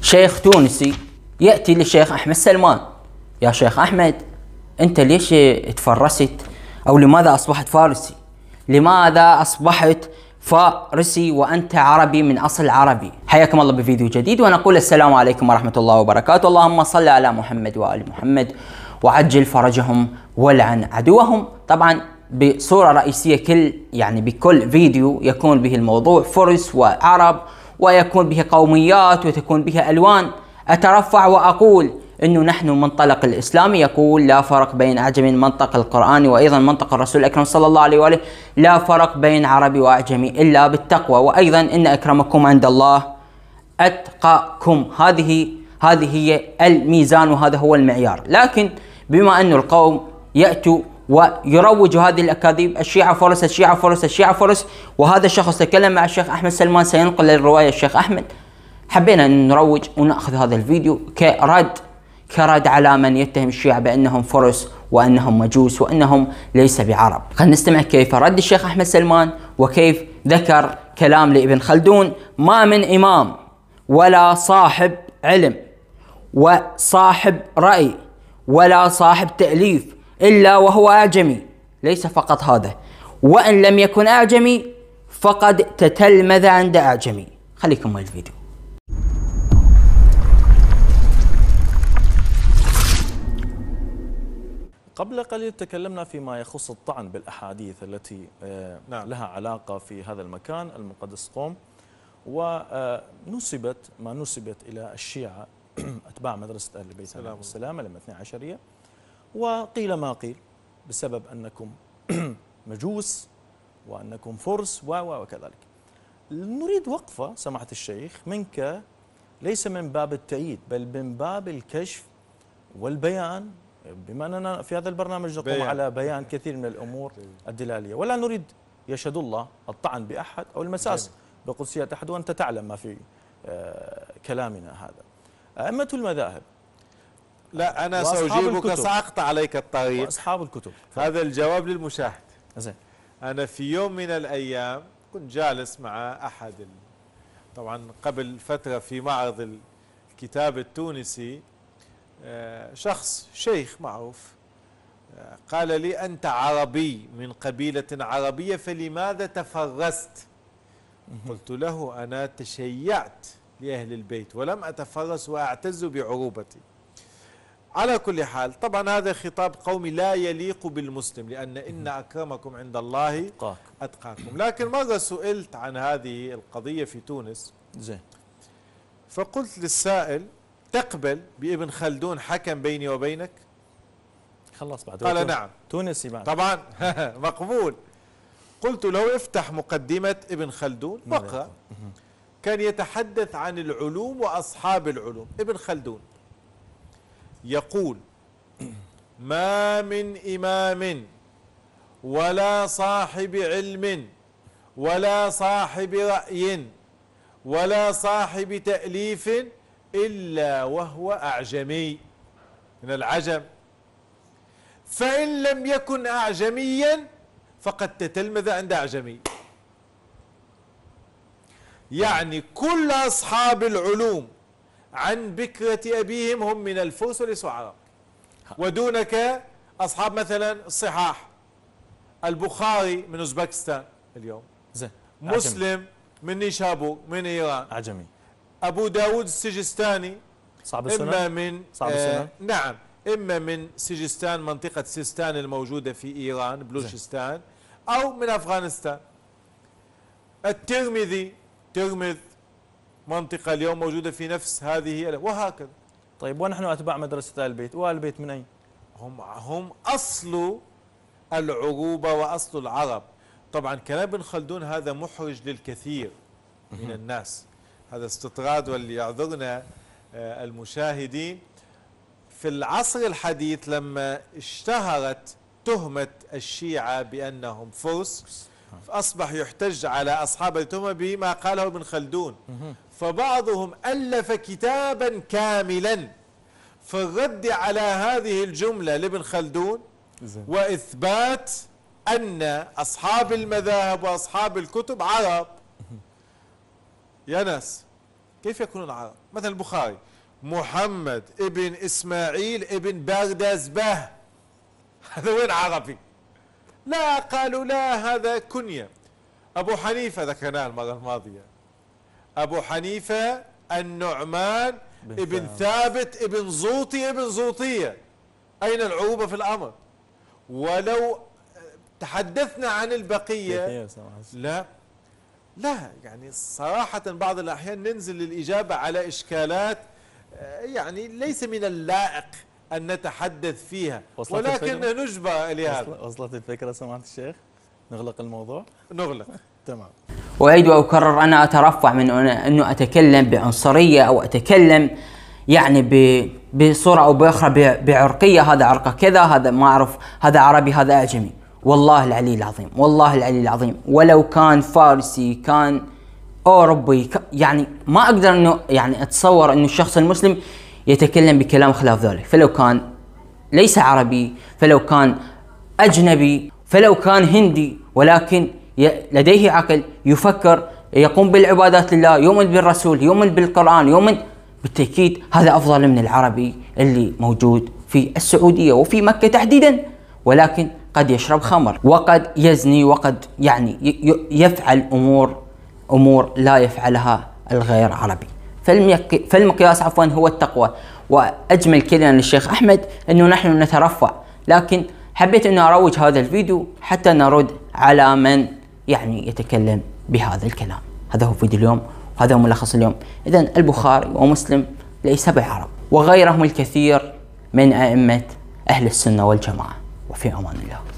شيخ تونسي يأتي للشيخ أحمد سلمان: يا شيخ أحمد، أنت ليش تفرست؟ أو لماذا أصبحت فارسي؟ لماذا أصبحت فارسي وأنت عربي من أصل عربي؟ حياكم الله بفيديو جديد، ونقول السلام عليكم ورحمة الله وبركاته. اللهم صل على محمد وآل محمد وعجل فرجهم ولعن عدوهم. طبعا بصورة رئيسية بكل فيديو يكون به الموضوع فرس وعرب، ويكون به قوميات، وتكون به ألوان. أترفع وأقول أنه نحن منطلق الإسلامي يقول لا فرق بين أعجمي، منطق القرآن وأيضا منطق الرسول الأكرم صلى الله عليه وآله، لا فرق بين عربي وأعجمي إلا بالتقوى، وأيضا إن أكرمكم عند الله أتقاكم. هذه هي الميزان وهذا هو المعيار. لكن بما أن القوم يأتوا ويروجوا هذه الأكاذيب: الشيعة فرس، الشيعة فرس، الشيعة فرس، وهذا الشخص تكلم مع الشيخ أحمد سلمان سينقل الرواية الشيخ أحمد، حبينا أن نروج ونأخذ هذا الفيديو كرد على من يتهم الشيعة بأنهم فرس وأنهم مجوس وأنهم ليس بعرب. خلينا نستمع كيف رد الشيخ أحمد سلمان، وكيف ذكر كلام لابن خلدون: ما من إمام ولا صاحب علم وصاحب رأي ولا صاحب تأليف إلا وهو أعجمي. ليس فقط هذا، وإن لم يكن أعجمي فقد تتلمذ عند أعجمي. خليكم مع الفيديو. قبل قليل تكلمنا فيما يخص الطعن بالأحاديث التي لها علاقة في هذا المكان المقدس قم، ونسبت ما نسبت إلى الشيعة أتباع مدرسة أهل البيت عليهم السلام الاثنى عشرية، وقيل ما قيل بسبب أنكم مجوس وأنكم فرس وكذلك. نريد وقفة سماحة الشيخ منك، ليس من باب التأييد بل من باب الكشف والبيان، بما أننا في هذا البرنامج نقوم على بيان كثير من الأمور الدلالية، ولا نريد يشهد الله الطعن بأحد أو المساس بقدسية أحد، وأنت تعلم ما في كلامنا هذا. أئمة المذاهب، لا أنا سأجيبك، سأقطع عليك الطريق. وأصحاب الكتب، هذا الجواب للمشاهد. زين. أنا في يوم من الأيام كنت جالس مع أحد طبعا قبل فترة في معرض الكتاب التونسي، شخص شيخ معروف قال لي: أنت عربي من قبيلة عربية فلماذا تفرست؟ قلت له: أنا تشيعت لأهل البيت ولم أتفرس وأعتز بعروبتي. على كل حال، طبعا هذا خطاب قومي لا يليق بالمسلم، لأن إن أكرمكم عند الله أتقاكم. لكن مرة سئلت عن هذه القضية في تونس، زين، فقلت للسائل: تقبل بابن خلدون حكم بيني وبينك؟ خلاص بعد. قال: نعم. تونسي بعد طبعا مقبول. قلت له: افتح مقدمة ابن خلدون واقرأ. كان يتحدث عن العلوم وأصحاب العلوم. ابن خلدون يقول: ما من إمام ولا صاحب علم ولا صاحب رأي ولا صاحب تأليف إلا وهو أعجمي من العجم، فإن لم يكن أعجميا فقد تتلمذ عند أعجمي. يعني كل أصحاب العلوم عن بكرة أبيهم هم من الفرس وليسوا عرب. ودونك أصحاب مثلا الصحاح، البخاري من أوزبكستان اليوم، زين، مسلم من نيشابور من إيران، أعجمي. أبو داود السجستاني صعب السنة، إما من صعب السنة. نعم، إما من سجستان منطقة سيستان الموجودة في إيران بلوشستان، أو من أفغانستان. الترمذي ترمذ منطقة اليوم موجودة في نفس هذه، وهكذا. طيب، ونحن أتباع مدرسة آل البيت، وآل البيت من أين؟ هم أصل العروبة وأصل العرب. طبعا كلام ابن خلدون هذا محرج للكثير من الناس، هذا استطراد، واللي يعذرنا المشاهدين. في العصر الحديث لما اشتهرت تهمة الشيعة بأنهم فرس، فأصبح يحتج على أصحاب التهمة بما قاله ابن خلدون، فبعضهم ألف كتابا كاملا في الرد على هذه الجملة لابن خلدون، وإثبات أن أصحاب المذاهب وأصحاب الكتب عرب. يا ناس، كيف يكون العرب؟ مثلا البخاري محمد ابن إسماعيل ابن باردازباه، هذا وين عربي؟ لا، قالوا لا هذا كنية. أبو حنيفة ذكرناه المرة الماضية، أبو حنيفة النعمان ابن ثابت ابن زوطي ابن زوطية، أين العروبة في الأمر؟ ولو تحدثنا عن البقية لا يعني صراحة بعض الأحيان ننزل للإجابة على إشكالات يعني ليس من اللائق أن نتحدث فيها، ولكن نجبر لهذا. وصلت الفكرة سماحة الشيخ؟ نغلق الموضوع؟ نغلق. تمام. أعيد وأكرر، أنا أترفع من أنه أتكلم بعنصرية أو أتكلم يعني بصورة أو بأخرى بعرقية، هذا عرقة كذا، هذا ما أعرف، هذا عربي، هذا أعجمي. والله العلي العظيم، والله العلي العظيم، ولو كان فارسي كان أوروبي، يعني ما أقدر أنه يعني أتصور أنه الشخص المسلم يتكلم بكلام خلاف ذلك. فلو كان ليس عربي، فلو كان أجنبي، فلو كان هندي، ولكن لديه عقل، يفكر، يقوم بالعبادات لله، يؤمن بالرسول، يؤمن بالقرآن، يؤمن، بالتأكيد هذا أفضل من العربي اللي موجود في السعودية وفي مكة تحديدا، ولكن قد يشرب خمر وقد يزني وقد يعني يفعل أمور لا يفعلها الغير عربي. فالمقياس عفوا هو التقوى. وأجمل كلمة للشيخ أحمد أنه نحن نترفع، لكن حبيت أنه أروج هذا الفيديو حتى نرد على من يعني يتكلم بهذا الكلام. هذا هو فيديو اليوم، وهذا هو ملخص اليوم. إذن البخاري ومسلم ليس بعرب، وغيرهم الكثير من أئمة أهل السنة والجماعة. وفي أمان الله.